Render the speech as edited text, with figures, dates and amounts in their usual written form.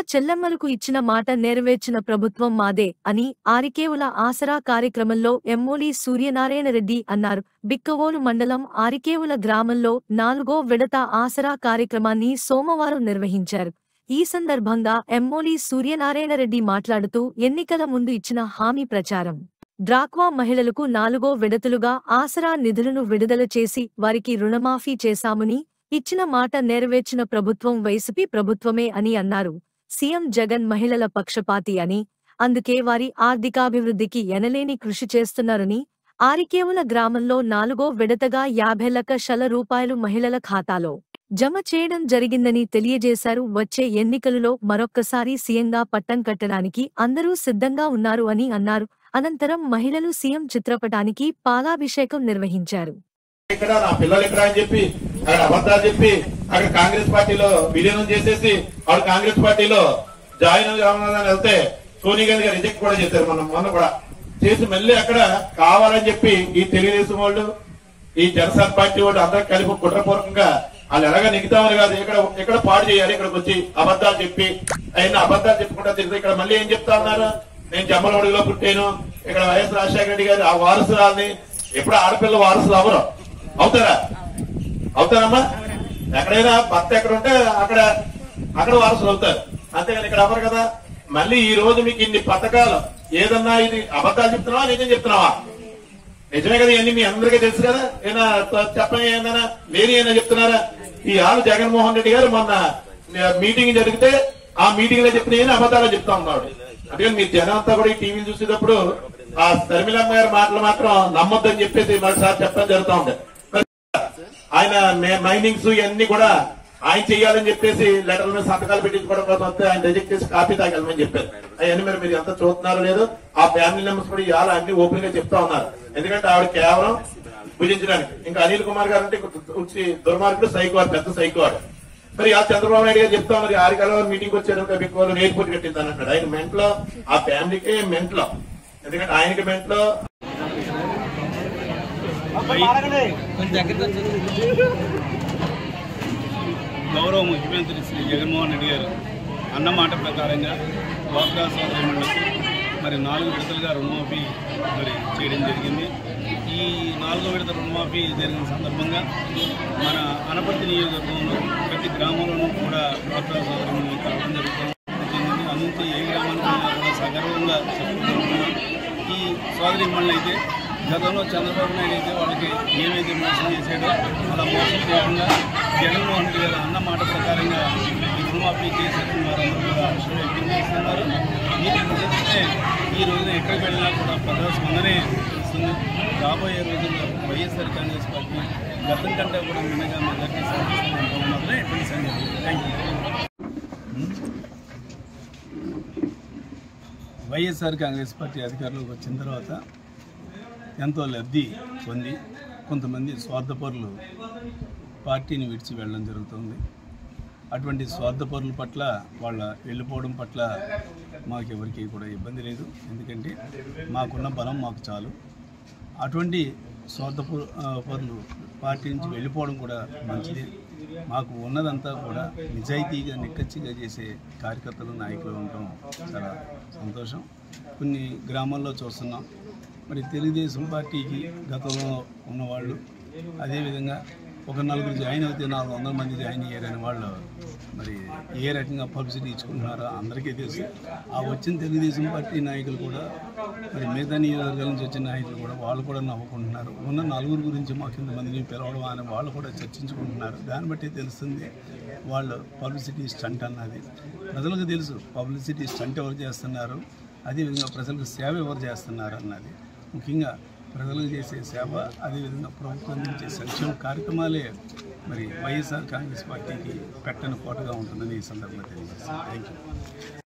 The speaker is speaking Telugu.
చెల్లెమ్మలకు ఇచ్చిన మాట నెరవేర్చిన ప్రభుత్వం మాదే అని ఆరికేవుల ఆసరా కార్యక్రమంలో ఎమ్మెల్యే సూర్యనారాయణ రెడ్డి అన్నారు. బిక్కవోలు మండలం ఆరికేవుల గ్రామంలో 4వ విడత ఆసరా కార్యక్రమాన్ని సోమవారం నిర్వహించారు. ఈ సందర్భంగా ఎమ్మెల్యే సూర్యనారాయణ రెడ్డి మాట్లాడుతూ ఎన్నికల ముందు ఇచ్చిన హామీ ప్రచారం డ్వాక్రా మహిళలకు 4వ విడతలుగా ఆసరా నిధులను విడుదల చేసి వారికి రుణమాఫీ చేశామని, ఇచ్చిన మాట నెరవేర్చిన ప్రభుత్వం వైసీపీ ప్రభుత్వమే అని అన్నారు. సీఎం జగన్ మహిళల పక్షపాతి అని, అందుకే వారి ఆర్థికాభివృద్ధికి ఎనలేని కృషి చేస్తున్నారని, ఆరికేవుల గ్రామంలో 4వ విడతగా 50 లక్షల రూపాయలు మహిళల ఖాతాలో జమ చేయడం జరిగిందని తెలియజేశారు. వచ్చే ఎన్నికలలో మరొక్కసారి సీఎంగా పట్టం కట్టడానికి అందరూ సిద్ధంగా ఉన్నారు అని అన్నారు. అనంతరం మహిళలు సీఎం చిత్రపటానికి పాలాభిషేకం నిర్వహించారు. ఇక్కడ నా పిల్లలు ఇక్కడ అని చెప్పి అక్కడ అబద్ధాలు చెప్పి అక్కడ కాంగ్రెస్ పార్టీలో విలీనం చేసేసి వాళ్ళు కాంగ్రెస్ పార్టీలో జాయిన్ కావాలని వెళ్తే సోనియా గాంధీ గారు రిజెక్ట్ కూడా చేశారు. మొన్న కూడా చేసి మళ్ళీ అక్కడ కావాలని చెప్పి ఈ తెలుగుదేశం వాళ్ళు ఈ జనసేన పార్టీ వాళ్ళు అందరూ కలిపి కుట్రపూర్వకంగా వాళ్ళు ఎలాగా నెగ్గుతామని కాదు, ఇక్కడ పాడు చేయాలి, ఇక్కడికి వచ్చి అబద్ధాలు చెప్పి అయినా అబద్ధాలు చెప్పుకుంటా తిరిగి ఇక్కడ మళ్ళీ ఏం చెప్తా ఉన్నారు, నేను జమ్మలమడుగులో పుట్టాను, ఇక్కడ వైఎస్ రాజశేఖర రెడ్డి గారు ఆ వారసురాలని. ఎప్పుడు ఆడపిల్ల వారసులు అవరు అవుతారమ్మా? ఎక్కడైనా భర్త ఎక్కడ ఉంటే అక్కడ వారసులు అవుతారు, అంతేగాని ఇక్కడ అవ్వరు కదా. మళ్ళీ ఈ రోజు మీకు ఇన్ని పథకాలు ఏదన్నా ఇది అబద్ధాలు చెప్తున్నావా నిజం చెప్తున్నావా? నిజమే కదా, ఇవన్నీ మీ అందరికీ తెలుసు కదా. ఏనా చెప్పని ఏదైనా లేని ఏమైనా చెప్తున్నారా? ఈ ఆలు జగన్మోహన్ రెడ్డి గారు మొన్న మీటింగ్ జరిగితే ఆ మీటింగ్ లో చెప్పిన ఏమైనా అబద్ధాలు చెప్తా ఉన్నాడు. అందుకని మీ జనం అంతా కూడా ఈ టీవీలు చూసేటప్పుడు ఆ శర్మిలమ్మ గారి మాటలు మాత్రం నమ్మొద్దని చెప్పేసి మరోసారి చెప్పడం జరుగుతూ ఉంది. ఆయన మైనింగ్స్ ఇవన్నీ కూడా ఆయన చెయ్యాలని చెప్పేసి లెటర్ల మీద సంతకాలు పెట్టించుకోవడం కోసం వస్తే ఆయన రిజెక్ట్ చేసి కాపీ తాగలమని చెప్పారు. అవన్నీ మీరు ఎంత చూస్తున్నారో లేదో ఆ ఫ్యామిలీ మెంబర్స్ కూడా ఇవాళ అన్ని ఓపెన్ గా చెప్తా ఉన్నారు. ఎందుకంటే ఆవిడ కేవలం భుజించడానికి. ఇంకా అనిల్ కుమార్ గారు అంటే దుర్మార్గుడు, సైకో, పెద్ద సైకో వాడు. మరి ఆ చంద్రబాబు నాయుడు గారు చెప్తా ఉన్నారు, 6 గంటల మీటింగ్ వచ్చారు బిక్కువలు ఎయిర్పోర్ట్ కట్టిందని అంటాడు. ఆయన మెంట్లో ఆ ఫ్యామిలీకే మెంట్లో, ఎందుకంటే ఆయనకి మెంట్లో గౌరవ ముఖ్యమంత్రి శ్రీ జగన్మోహన్ రెడ్డి గారు అన్నమాట ప్రకారంగా డ్వాక్రా సోదరులకు మరి 4 విడతలుగా రుణమాఫీ మరి చేయడం జరిగింది. ఈ 4వ విడత రుణమాఫీ జరిగిన సందర్భంగా మన అనపర్తి నియోజకవర్గంలో ప్రతి గ్రామంలోనూ కూడా డ్వాక్రా సోదరులను కలవడం జరుగుతుంది. అందుకే ఏ గ్రామానికి కూడా సగర్వంగా చెప్పుకుంటున్నాం. ఈ సోదరిమణులు అయితే గతంలో చంద్రబాబు నాయుడు అయితే వాళ్ళకి ఏమైతే మోసం చేశాడో అలా మోసం చేయకుండా జగన్మోహన్ రెడ్డి గారు అన్న మాట ప్రకారంగా ఈ రుణమాఫీ చేసేసిన వారందరూ కూడా హర్షం వ్యక్తం చేస్తున్నారు. మీరు నిజంగానే ఈ రోజున ఎక్కడికి వెళ్ళినా కూడా ప్రజాస్పందనే ఇస్తుంది. రాబోయే రోజుల్లో వైఎస్ఆర్ కాంగ్రెస్ పార్టీ గతం కంటే కూడా మిన్నగా మెజార్టీ సాధిస్తుందని మాత్రమే ఎటువంటి సంగతి. Thank you. వైఎస్ఆర్ కాంగ్రెస్ పార్టీ అధికారంలోకి వచ్చిన తర్వాత ఎంతో లబ్ధి పొంది కొంతమంది స్వార్థపరులు పార్టీని విడిచి వెళ్ళడం జరుగుతుంది. అటువంటి స్వార్థపరుల పట్ల వాళ్ళ వెళ్ళిపోవడం పట్ల మాకెవరికి కూడా ఇబ్బంది లేదు. ఎందుకంటే మాకున్న బలం మాకు చాలు. అటువంటి స్వార్థపరులు పార్టీ నుంచి వెళ్ళిపోవడం కూడా మంచిది. మాకు ఉన్నదంతా కూడా నిజాయితీగా నిక్కచ్చిగా చేసే కార్యకర్తలు, నాయకులు ఉండటం చాలా సంతోషం. కొన్ని గ్రామాల్లో చూస్తున్నాం, మరి తెలుగుదేశం పార్టీకి గతంలో ఉన్నవాళ్ళు అదేవిధంగా ఒక 4 జాయిన్ అయితే 400 మంది జాయిన్ అయ్యారని వాళ్ళు మరి ఏ రకంగా పబ్లిసిటీ ఇచ్చుకుంటున్నారో అందరికీ తెలుసు. ఆ వచ్చిన తెలుగుదేశం పార్టీ నాయకులు కూడా మరి మిగతా నియోజకవర్గాల నుంచి వచ్చిన నాయకులు కూడా వాళ్ళు కూడా నవ్వుకుంటున్నారు. ఉన్న 4 గురించి మాకు ఇంతమందిని పిలవడం అని వాళ్ళు కూడా చర్చించుకుంటున్నారు. దాన్ని బట్టి తెలుస్తుంది వాళ్ళు పబ్లిసిటీ స్టంట్ అన్నది. ప్రజలకు తెలుసు పబ్లిసిటీ స్టంట్ ఎవరు చేస్తున్నారు, అదేవిధంగా ప్రజలకు సేవ ఎవరు చేస్తున్నారు అన్నది. ముఖ్యంగా ప్రజలకు చేసే సేవ, అదేవిధంగా ప్రభుత్వం అందించే సంక్షేమ కార్యక్రమాలే మరి వైఎస్ఆర్ కాంగ్రెస్ పార్టీకి పెట్టని కోటగా ఉంటుందని ఈ సందర్భంగా తెలియజేస్తాను. Thank you.